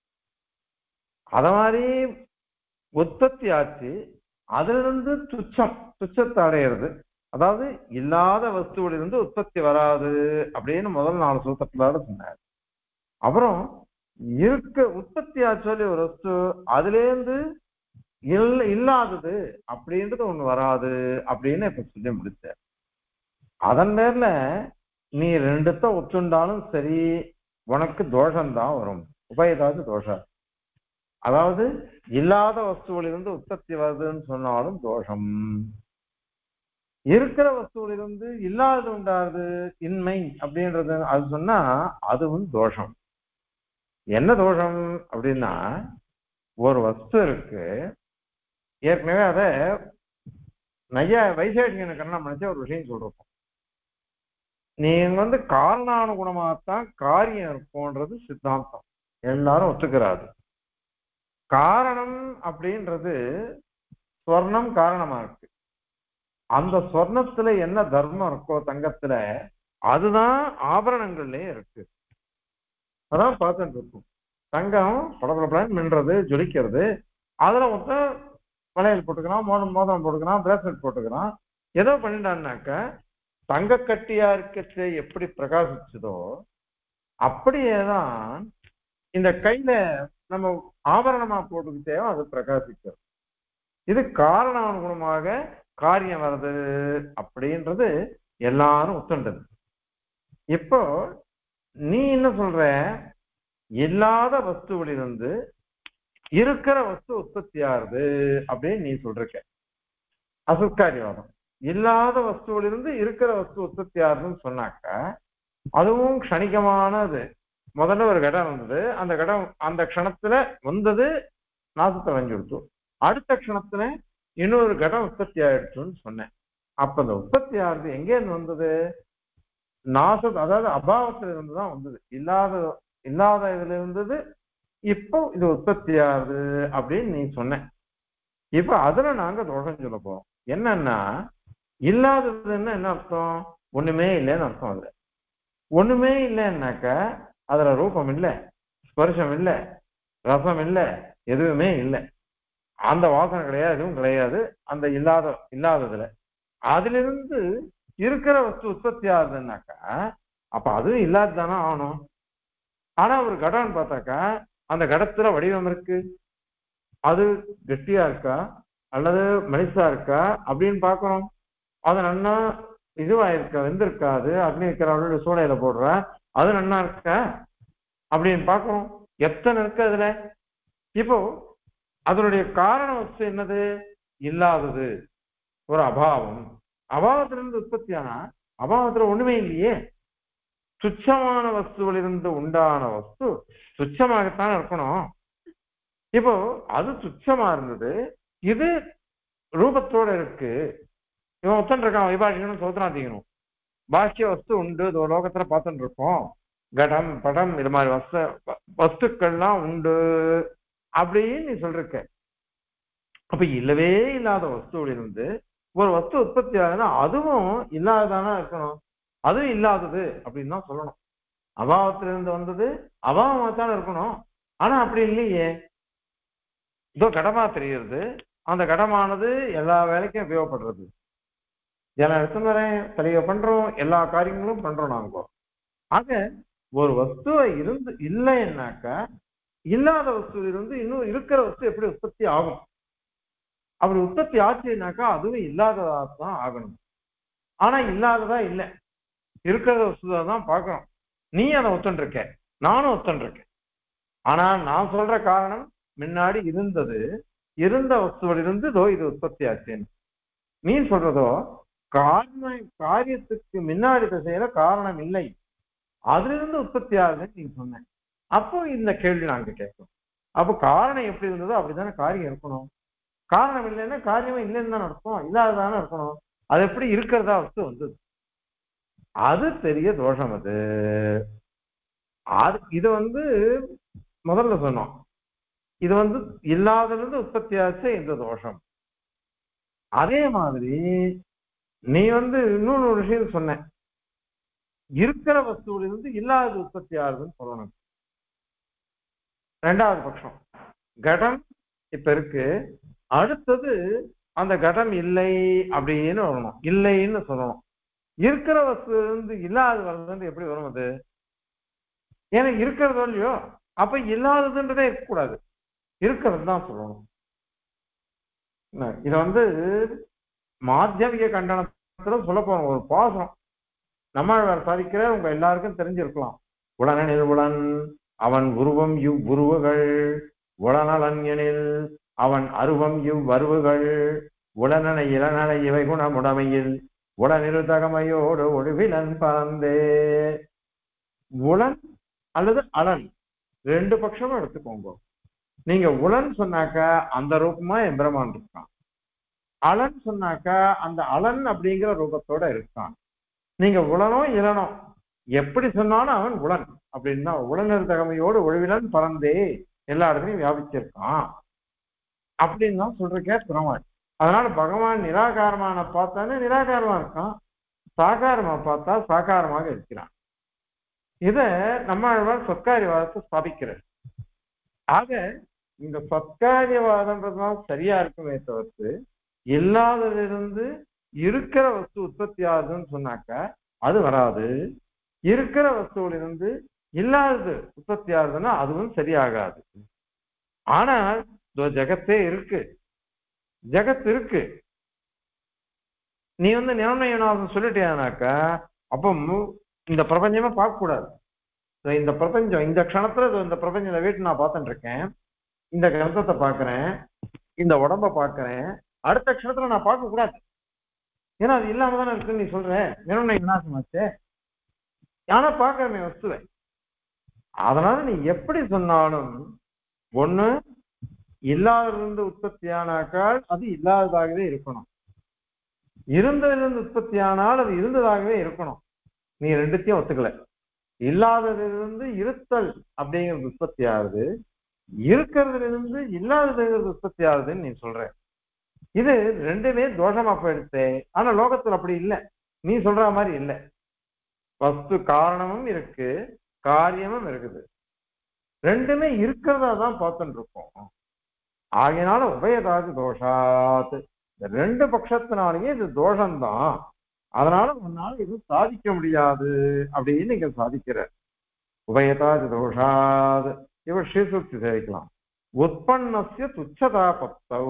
அத மாதிரி உற்பத்தி ஆச்சு, அதுல இருந்து துச்சம், துச்சத்தை அடையிறது, அதாவது இல்லாத வஸ்துவிலிருந்து உற்பத்தி வராது அப்படின்னு முதல் 4 சூத்திரத்துல சொன்னார். அப்புறம் இருக்க உற்பத்தி ஆச்சு ஒரு வஸ்து, அதுல இருந்து இல்லாதது அப்படின்றது ஒண்ணு வராது அப்படின்னு இப்ப சொல்லி முடிச்ச. அதன் பேர்ல நீ ரெண்டுத்த ஒத்துண்டாலும் சரி, உனக்கு தோஷம்தான் வரும். உபயதாவது தோஷம், அதாவது இல்லாத வஸ்துவிலிருந்து உற்பத்தி வருதுன்னு சொன்னாலும் தோஷம், இருக்கிற வஸ்துவிலிருந்து இல்லாதது உண்டாது இன்மை அப்படின்றது அது சொன்னா அதுவும் தோஷம். என்ன தோஷம் அப்படின்னா, ஒரு வஸ்து இருக்கு, ஏற்கனவே அதை வைசேஷிகனுக்கு என்ன நினைச்ச ஒரு விஷயம் சொல்றோம். நீங்க காரணானுகுணமாகத்தான் காரியம் இருக்கும்ன்றது சித்தாந்தம், எல்லாரும் ஒத்துக்கிறாரு. காரணம் அப்படின்றது ஸ்வர்ணம் காரணமா இருக்கு, அந்த ஸ்வர்ணத்துல என்ன தர்மம் இருக்கோ தங்கத்துல, அதுதான் ஆபரணங்கள்லயே இருக்கு. அதான் பார்த்துட்டு இருக்கும். தங்கம் படப்படப்படன்னு மின்றது, ஜொலிக்கிறது, அதுல மொத்தம் வளையல் போட்டுக்கிறான், மோதிரம் போட்டுக்கிறான், பிரேஸ்லெட் போட்டுக்கிறான், ஏதோ பண்ணிட்டான்னாக்க தங்க கட்டியா இருக்கிறது எப்படி பிரகாசிச்சதோ அப்படியேதான் இந்த கையில நம்ம ஆபரணமா போட்டுக்கிட்டே அது பிரகாசிக்கிறது. இது காரணானுகுணமாக காரியம் வருது அப்படின்றது எல்லாரும் ஒத்துண்டது. இப்போ நீ என்ன சொல்ற, இல்லாத வஸ்துவிலிருந்து இருக்கிற வஸ்து உற்பத்தி ஆகுது அப்படின்னு நீ சொல்ற. அசத்காரியவாதம். இல்லாத வஸ்துவிலிருந்து இருக்கிற வஸ்து உற்பத்தி ஆகுதுன்னு சொன்னாக்க அதுவும் க்ஷணிகமானது. முதல்ல ஒரு கடம் வந்தது, அந்த கடம் அந்த க்ஷணத்துல வந்தது, நாசத்தை வஞ்சி கொடுத்து, அடுத்த க்ஷணத்துல இன்னொரு கடம் உற்பத்தி ஆயிடுச்சுன்னு சொன்னேன். அப்ப அந்த உற்பத்தி ஆகுது எங்க இருந்து வந்தது, அதாவது அபாவத்துல இருந்துதான் வந்தது, இல்லாத இதுல இருந்தது, இப்போ இது உற்பத்தி ஆகுது அப்படின்னு நீ சொன்ன. இப்ப அதுல நாங்க தோஷம் சொல்ல போறோம். என்னன்னா, இல்லாததுன்னு என்ன அர்த்தம், ஒண்ணுமே இல்லைன்னு அர்த்தம். அதுல ஒண்ணுமே இல்லைன்னாக்க அதுல ரூபம் இல்லை, ஸ்பர்ஷம் இல்லை, ரசம் இல்லை, எதுவுமே இல்லை, அந்த வாசனை கிடையாது, எதுவும் கிடையாது அந்த இல்லாததுல. அதுல இருந்து இருக்கிற வஸ்து உற்பத்தி ஆகுதுன்னாக்கா அப்ப அதுவும் இல்லாததானே ஆகணும். ஆனா ஒரு கடம்னு பார்த்தாக்கா அந்த கடத்துல வடிவம் இருக்கு, அது கெட்டியா இருக்கா அல்லது மெலிசா இருக்கா அப்படின்னு பார்க்கணும். அது நன்னா இதுவா இருக்கா, வெந்திருக்காது, அக்னி வைக்கிற சூளையில போடுற, அது நன்னா இருக்கா அப்படின்னு பார்க்கணும். எத்தனை இருக்கு அதுல. இப்போ அதனுடைய காரண வஸ்து என்னது, இல்லாதது, ஒரு அபாவம். அபாவத்திலிருந்து உற்பத்தி ஆனா அபாவத்துல ஒண்ணுமே இல்லையே. துச்சமான வஸ்துவிலிருந்து உண்டான வஸ்து துச்சமாகத்தான் இருக்கணும். இப்போ அது துச்சமா இருந்தது, இது ரூபத்தோட இருக்கு. இவன் ஒத்தன் இருக்கான், வைபாஷிகனும் சோதனாதீகனும் பாஷ்ய வஸ்து உண்டு, லோகத்துல பார்த்துட்டு இருக்கோம், கடம் படம் இது மாதிரி வஸ்துக்கள்லாம் உண்டு அப்படின்னு நீ சொல்லிருக்க. அப்ப இல்லவே இல்லாத வஸ்துவிலிருந்து ஒரு வஸ்து உற்பத்தி ஆகுதுன்னா அதுவும் இல்லாததானா இருக்கணும், அதுவும் இல்லாதது அப்படின்னு தான் சொல்லணும். அபாவத்திலிருந்து வந்தது அபாவமா தானே இருக்கணும். ஆனா அப்படி இல்லையே, இதோ கடமா தெரிகிறது, அந்த கடமானது எல்லா வேலைக்கும் உபயோகப்படுறது, ஜன எடுத்து வரேன் தெளிவ பண்றோம், எல்லா காரியங்களும் பண்றோம் நாங்க. ஆக ஒரு வஸ்துவை இருந்து இல்லைன்னாக்கா இல்லாத வஸ்து இருந்து இன்னும் இருக்கிற வஸ்து எப்படி உற்பத்தி ஆகும்? அப்படி உற்பத்தி ஆச்சுனாக்கா அதுவும் இல்லாததா தான் ஆகணும். ஆனா இல்லாததா இல்லை, இருக்கிற வஸ்துதான் தான் பார்க்கணும். நீ அதை ஒத்துன்னு இருக்க, நானும் ஒத்துன்னு இருக்கேன். ஆனா நான் சொல்ற காரணம் முன்னாடி இருந்தது, இருந்த வஸ்துவிலிருந்து இது உற்பத்தி ஆச்சுன்னு. நீ சொல்றதோ காரியத்துக்கு முன்னாடி திசையில காரணம் இல்லை, அதுல இருந்து உற்பத்தி ஆகுதுன்னு நீங்க சொன்ன. அப்போ இந்த கேள்வி நாங்க கேட்கணும். அப்போ காரணம் எப்படி இருந்ததோ அப்படித்தானே காரியம் இருக்கணும். காரணம் இல்லைன்னா காரியமே இல்லைன்னு தானே அர்த்தம், இல்லாததானே இருக்கணும். அது எப்படி இருக்கிறதா வஸ்து வந்தது, அது பெரிய தோஷம். அது இது முதல்ல சொன்னோம், இது இல்லாதது உற்பத்தி ஆச்சு இந்த தோஷம். அதே மாதிரி நீ இன்னொன்னு ஒரு விஷயம் சொன்ன, இருக்கிற வஸ்துவிலிருந்து இல்லாத உற்பத்தி ஆகுதுன்னு சொல்லணும். ரெண்டாவது பட்சம் கடம் இப்ப இருக்கு, அடுத்தது அந்த கடம் இல்லை அப்படின்னு வரணும், இல்லைன்னு சொல்லணும். இருக்கிற வஸ்துவிலிருந்து இல்லாத வர்றது எப்படி வரும் அது? ஏன்னா இருக்கிறதோ இல்லையோ, அப்ப இல்லாததுன்றதே இருக்கக்கூடாது, இருக்கிறது தான் சொல்லணும். இத மாத்தியமிக கண்டனத்துல சொல்ல போறோம். ஒரு பாசனம் நம்மாழ்வார் சாதிக்கிற உங்க எல்லாருக்கும் தெரிஞ்சிருக்கலாம். உளனெனில் உளன் அவன் உருவம் இவ் உருவுகள், உளநலன் எனில் அவன் அருவம் இவ் வருவுகள், உளநனை இளநனை இவை குணமுடைமையில் உளனிரு தகமையோடு ஒழுவிலன் பறந்தே. உளன் அல்லது அலன் ரெண்டு பட்சமும் எடுத்துக்கோங்க. நீங்க உளன் சொன்னாக்கா அந்த ரூபமா எம்பிரமான் இருக்கான், அலன் சொன்னாக்கா அந்த அலன் அப்படிங்கிற ரூபத்தோட இருக்கான். நீங்க உளனோ இளனோ எப்படி சொன்னாலும் அவன் உளன் அப்படின்னா உளநர் தகமையோடு ஒழுவிலன் பறந்தே எல்லா இடத்துலையும் வியாபிச்சிருக்கான் அப்படின்னு தான் சொல்றக்கே பெருமாள். அதனால பகவான் நிராகாரமான பார்த்தானே நிராகாரமா இருக்கான், சாகாரமா பார்த்தா சாகாரமாக இருக்கிறான். இத நம்மாழ்வார் சொற்காரியவாதத்தை ஸ்தாபிக்கிறார். ஆக இந்த சொற்காரியவாதம்ன்றதுதான் சரியா இருக்குமே தவிர்த்து இல்லாததிலிருந்து இருக்கிற வஸ்து உற்பத்தி ஆகுதுன்னு சொன்னாக்கா அது வராது. இருக்கிற வஸ்துவிலிருந்து இல்லாதது உற்பத்தி ஆகுதுன்னா அதுவும் சரியாகாது. ஆனால் ஜெகத்தே இருக்கு, ஜெகத் இருக்கு. நீ நிர்ணயம் சொல்லிட்டேனாக்கா அப்போ இந்த பிரபஞ்சமா பார்க்க கூடாது. இந்த பிரபஞ்சம் இந்த க்ஷணத்துல இந்த பிரபஞ்சத்தை வீட்டு நான் பார்த்துட்டு இருக்கேன், இந்த கிரந்தத்தை பார்க்கிறேன், இந்த உடம்ப பார்க்கிறேன், அடுத்த க்ஷணத்துல நான் பார்க்க கூடாது. ஏன்னா அது இல்லாம தானே இருக்குன்னு நீ சொல்ற, நிர்ணயம் விநாசமாச்சு. ஆனா பார்க்கறமே வஸ்துவை. அதனால நீ எப்படி சொன்னாலும் ஒண்ணு இல்லாததிலிருந்து உற்பத்தியானாக்கால் அது இல்லாததாகவே இருக்கணும், இருந்ததிலிருந்து உற்பத்தியானால் அது இருந்ததாகவே இருக்கணும். நீ ரெண்டுத்தையும் ஒத்துக்கல. இல்லாததிலிருந்து இருத்தல் அப்படிங்கிறது உற்பத்தி ஆகுது, இருக்கிறதுலிருந்து இல்லாததுங்கிறது உற்பத்தி ஆகுதுன்னு நீ சொல்ற. இது ரெண்டுமே தோஷமா போயிடுச்சு. ஆனா லோகத்துல அப்படி இல்லை, நீ சொல்ற மாதிரி இல்லை. வஸ்து காரணமும் இருக்கு, காரியமும் இருக்குது, ரெண்டுமே இருக்கிறதா தான் பார்த்துட்டு இருக்கோம். ஆகையினால உபயதாது தோஷாத், இந்த ரெண்டு பட்சத்தினாலேயே இது தோஷம்தான். அதனால உன்னால இது சாதிக்க முடியாது அப்படின்னு நீங்க சாதிக்கிற. உபயதாது தோஷாத் இவர் ஸ்ரீசுக்தி சேவிக்கலாம். உற்பத்திய துச்சதா பத்தௌ,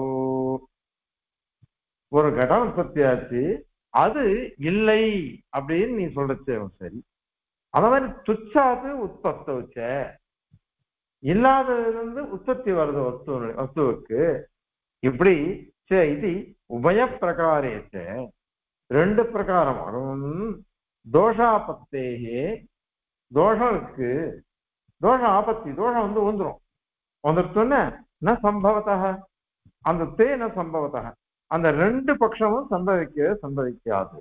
ஒரு கடம் உற்பத்தியாச்சு அது இல்லை அப்படின்னு நீ சொல்றச்சே சரி. அத மாதிரி துச்சாது உற்பத்தவுச்ச, இல்லாததிலிருந்து உற்பத்தி வருது வஸ்துவுக்கு. இப்படி இது உபய பிரகாரேச்ச, ரெண்டு பிரகாரமாகும். தோஷாபத்தேகே, தோஷம் இருக்கு, தோஷ ஆபத்தி, தோஷம் வந்துரும். வந்துருச்சோன்னு ந சம்பவத்தா, அந்த தேன சம்பவத்தா, அந்த ரெண்டு பட்சமும் சம்பவிக்காது.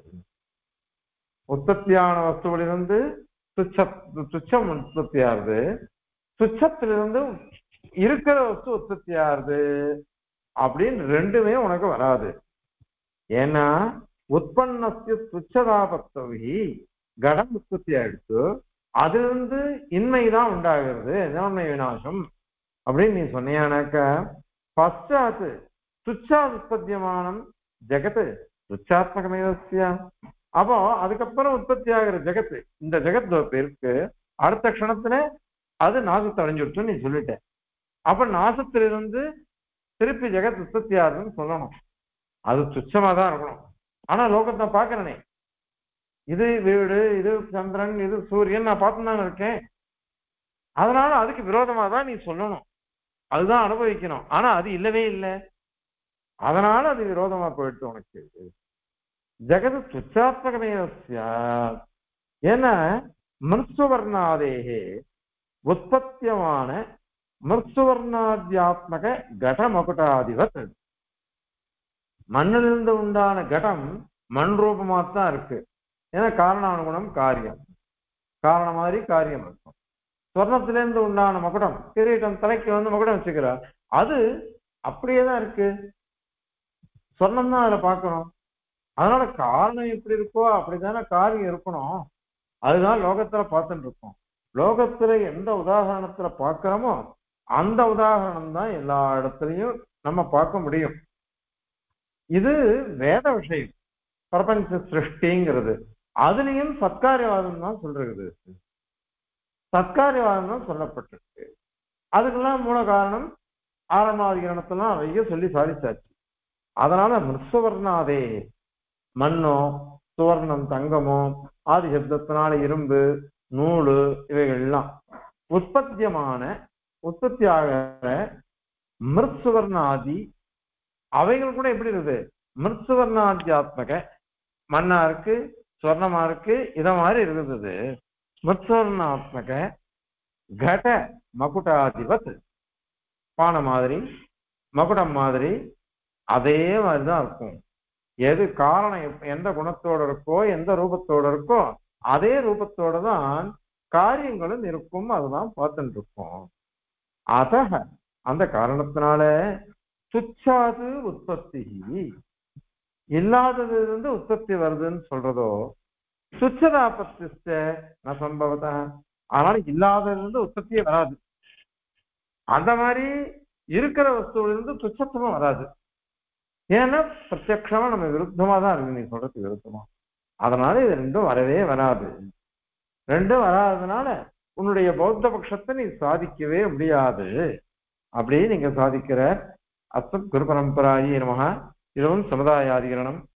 உற்பத்தியான வஸ்துவிலிருந்து துச்சம் உற்பத்தி ஆகுது, துச்சத்திலிருந்து இருக்கிற வஸ்து உற்பத்தி ஆகுது அப்படின்னு ரெண்டுமே உனக்கு வராது. ஏன்னா உற்பத்திய துச்சதாபத்தவி கடம் உற்பத்தி ஆயிடுச்சு, அதிலிருந்து இன்மைதான் உண்டாகிறது, நிர்ணய விநாசம் அப்படின்னு நீ சொன்னியானாக்கா பశ్చాத் துச்சாத் உற்பத்தியமானம் ஜெகத்து துச்சாத்மகமேவஸ்யா. அப்போ அதுக்கப்புறம் உற்பத்தி ஆகிற ஜெகத்து, இந்த ஜெகத் இருக்கு, அடுத்த க்ஷணத்துல அது நாசத்தை அடைஞ்சிடுச்சுன்னு நீ சொல்லிட்ட. அப்ப நாசத்திலிருந்து திருப்பி ஜெகத் உற்பத்தி ஆகுதுன்னு சொல்லணும். அது துச்சமா தான் இருக்கணும். ஆனா லோகத்தை பாக்குறனே, இது வீடு, இது சந்திரன், இது சூரியன் நான் பார்த்துதானே இருக்கேன். அதனால அதுக்கு விரோதமா தான் நீ சொல்லணும், அதுதான் அனுபவிக்கணும். ஆனா அது இல்லவே இல்லை, அதனால அது விரோதமா போயிட்டு உனக்கு. ஜெகது துச்சாத்மகமே. ஏன்னா மிருத்சுவர்ணாதேகே உற்பத்தியமான மிருத்சுவர்ணாத்தியாத்மக கடமகுடாதிபத், மண்ணிலிருந்து உண்டான கடம் மண் ரூபமா தான் இருக்கு. ஏன்னா காரணானுகுணம் காரியம், காரணம் மாதிரி காரியம் இருக்கும். சொர்ணத்திலிருந்து உண்டான மகுடம், கிரீட்டம், தலைக்கு மகுடம் வச்சுக்கிறார், அது அப்படியே தான் இருக்கு. சொர்ணம் தான் அதுல பார்க்கணும். அதனால காரணம் எப்படி இருக்கோ அப்படித்தானே காரியம் இருக்கணும். அதுதான் லோகத்துல பார்த்துட்டு இருக்கோம். லோகத்துல எந்த உதாரணத்துல பார்க்கிறோமோ அந்த உதாரணம் தான் எல்லா இடத்துலயும் நம்ம பார்க்க முடியும். இது வேத விஷயம். பிரபஞ்ச சிருஷ்டிங்கிறது அதுலயும் சத்காரியவாதம் தான் சொல்றது. சத்காரியவாதம் தான் சொல்லப்பட்டிருக்கு. அதுக்கெல்லாம் மூல காரணம் ஆரம்பாதிகரணத்தெல்லாம் நிறைய சொல்லி சாதிச்சாச்சு. அதனால மிருசுவர்ணாதே மண்ணோ சுவர்ணம் தங்கமோ ஆதி சப்தத்தினால இரும்பு நூலு இவைகள்லாம் உற்பத்தியமான உற்பத்தி ஆகிற மிருத்சுவர்ணாதி அவைகள் கூட எப்படி இருக்குது? மிருத்சுவர்ணாத்தியாத்மக மண்ணா இருக்கு, சுவர்ணமா இருக்கு, இத மாதிரி இருக்குது. மிருத்சுவர்ணாத்மக கட மகுடாதிபத் பானை மாதிரி மகுடம் மாதிரி அதே மாதிரிதான் இருக்கும். எது காரணம் எந்த குணத்தோட இருக்கோ எந்த ரூபத்தோட இருக்கோ அதே ரூபத்தோட தான் காரியங்களும் இருக்கும். அதுதான் பார்த்துட்டு இருக்கோம். அத அந்த காரணத்தினால துச்சாது உற்பத்தி இல்லாதது இருந்து உற்பத்தி வருதுன்னு சொல்றதோ துச்சதாபத்திச்ச ந சம்பவத. அதனால இல்லாதது இருந்து உற்பத்தியே வராது. அந்த மாதிரி இருக்கிற வஸ்துவிலிருந்து துச்சத்துவம் வராது. ஏன்னா பிரத்யக்ஷமா நம்ம விருத்தமா தான் இருக்கு. நீ சொல்றது விருத்தமா. அதனால இது ரெண்டும் வரவே வராது. ரெண்டும் வராததுனால உன்னுடைய பௌத்த பட்சத்தை நீ சாதிக்கவே முடியாது. அப்படியே நீங்க சாதிக்கிற அஸ்மத் குரு பரம்பராயி நமஹ. இதுவும் சமுதாயாதிகரணம்